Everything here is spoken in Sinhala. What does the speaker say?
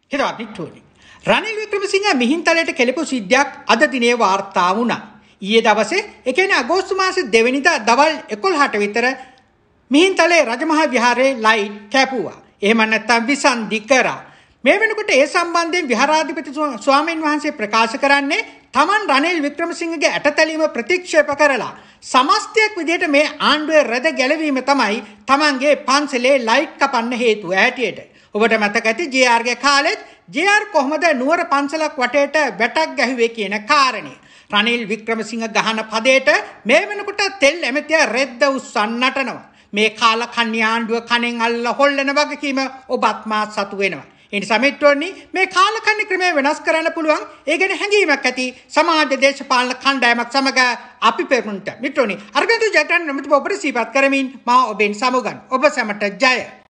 හිතවත් මිත්‍රෝනි. රනිල් වික්‍රමසිංහ මිහින්තලයට කෙලපු සිද්ධියක් අද දිනේ වාර්තා වුණා. ඊයේ දවසේ ඒ කියන්නේ අගෝස්තු මාසේ 2 වෙනිදා දවල් 11ට විතර මිහින්තලේ රජමහා විහාරයේ ලයිට් කැපුවා. එහෙම නැත්නම් විසන්ධි කරා. මේ වෙනකොට ඒ සම්බන්ධයෙන් විහාරාධිපති ස්වාමීන් වහන්සේ ප්‍රකාශ කරන්නේ තමන් රනිල් වික්‍රමසිංහගේ ඇටතැලීම ප්‍රතික්ෂේප කරලා සමස්තයක් විදිහට මේ ආණ්ඩුවේ රැඳ ගැලවීම තමයි තමන්ගේ පන්සලේ ලයිට් කපන්න හේතුව හැටියට. ඔබට මතක ඇති ජේ.ආර්.ගේ කාලෙත් ජේ.ආර්. කොහොමද නුවර පන්සලක් වටේට වැටක් ගැහුවේ කියන කාරණේ. රනිල් වික්‍රමසිංහ ගහන පදයට මේ වෙනකොට තෙල් ඇමතියා රෙද්ද උස්සන් නටනවා. මේ කාලකන්ණි ආණ්ඩුව කණෙන් අල්ල හොල්ලන වගකීම ඔබත් මාත් සතු වෙනවා. ඒ නිසා මිත්‍රෝනි මේ කාලකන්ණි ක්‍රමය වෙනස් කරන්න පුළුවන්. ඒ ගැන හැඟීමක් ඇති සමාජ දේශපාලන කණ්ඩායමක් සමග අපි පෙරමුණට මිත්‍රෝනි අර්ගන්තු ජයග්‍රහණ නමිත ඔබට සිහිපත් කරමින් මා ඔබෙන් සමුගන්. ඔබ සැමට ජය.